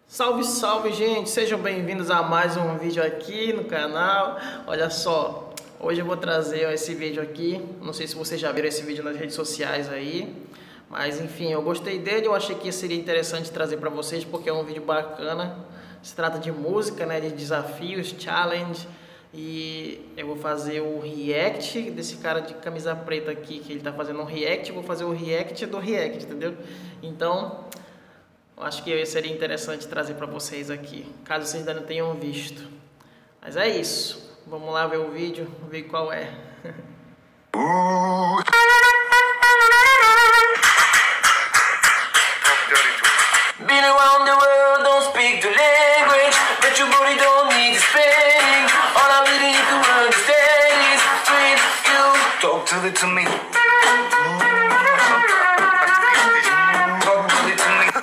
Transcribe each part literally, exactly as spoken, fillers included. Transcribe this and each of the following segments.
Salve, salve, gente! Sejam bem-vindos a mais um vídeo aqui no canal. Olha só, hoje eu vou trazer esse vídeo aqui. Não sei se vocês já viram esse vídeo nas redes sociais aí, mas enfim, eu gostei dele. Eu achei que seria interessante trazer para vocês porque é um vídeo bacana. Se trata de música, né, de desafios, challenge. E eu vou fazer o react desse cara de camisa preta aqui, que ele tá fazendo um react. Eu vou fazer o react do react, entendeu? Então, eu acho que seria interessante trazer para vocês aqui, caso vocês ainda não tenham visto. Mas é isso. Vamos lá ver o vídeo, ver qual é. Been around the world, don't speak the language, but your body don't need explaining. All I really need to understand is when you talk to it to me. Talk to it to me.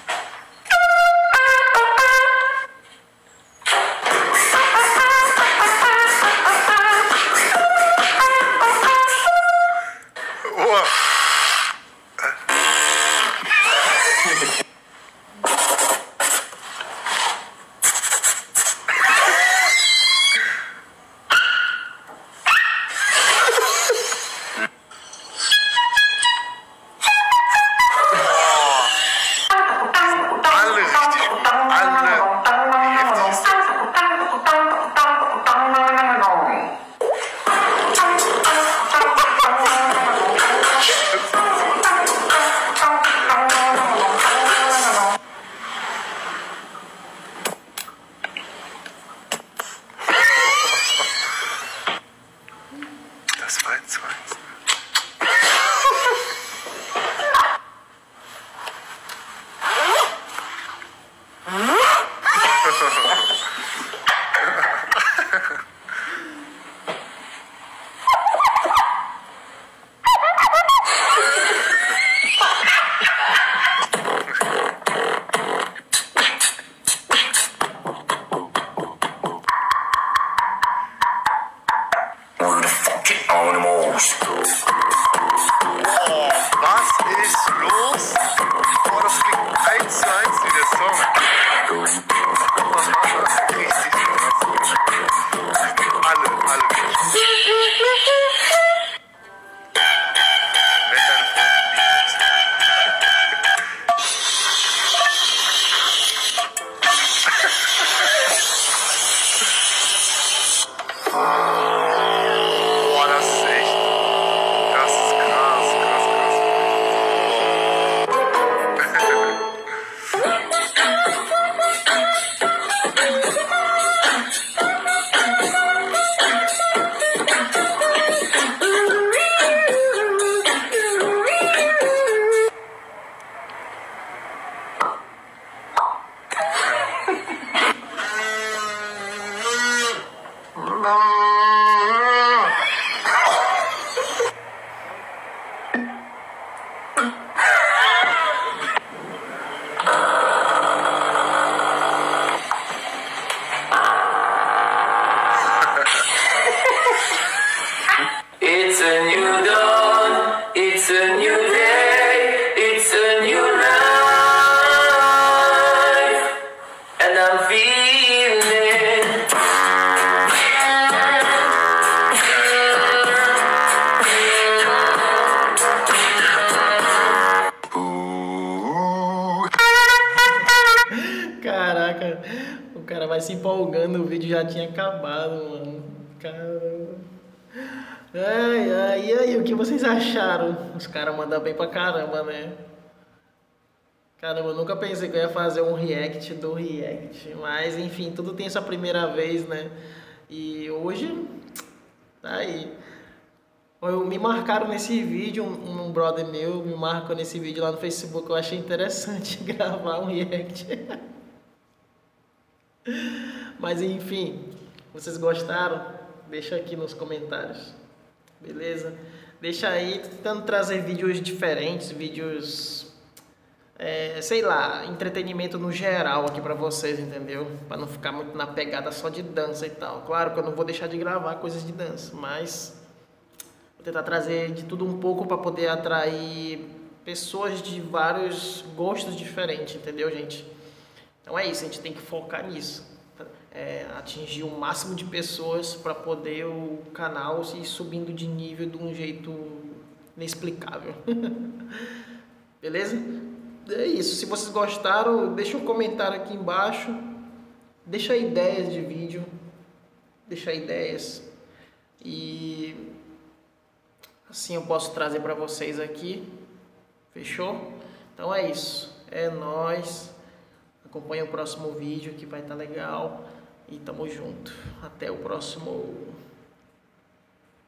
Das war jetzt eins. Was ist los? Oh, das klingt eins zu eins wie der Song. Richtig krass. Alle, alle. Wenn deine Boah, das ist echt. Das ist krass, krass, krass. It's a new dawn, it's a new day, it's a new life, and I'm feeling it. Caraca, o cara vai se empolgando, o vídeo já tinha acabado, mano. Caramba. Ai, ai, e aí, o que vocês acharam? Os caras mandam bem pra caramba, né? Caramba, eu nunca pensei que eu ia fazer um react do react. Mas, enfim, tudo tem sua primeira vez, né? E hoje, tá aí. Eu, me marcaram nesse vídeo, um, um brother meu me marcou nesse vídeo lá no Facebook. Eu achei interessante gravar um react. Mas, enfim, vocês gostaram? Deixa aqui nos comentários. Beleza? Deixa aí, tô tentando trazer vídeos diferentes, vídeos, é, sei lá, entretenimento no geral aqui pra vocês, entendeu? Pra não ficar muito na pegada só de dança e tal. Claro que eu não vou deixar de gravar coisas de dança, mas vou tentar trazer de tudo um pouco pra poder atrair pessoas de vários gostos diferentes, entendeu, gente? Então é isso, a gente tem que focar nisso. É, atingir o máximo de pessoas para poder o canal ir subindo de nível de um jeito inexplicável. Beleza? É isso. Se vocês gostaram, deixa um comentário aqui embaixo. Deixa ideias de vídeo. Deixa ideias. E assim eu posso trazer para vocês aqui. Fechou? Então é isso. É nóis. Acompanha o próximo vídeo que vai estar legal. E tamo junto. Até o próximo.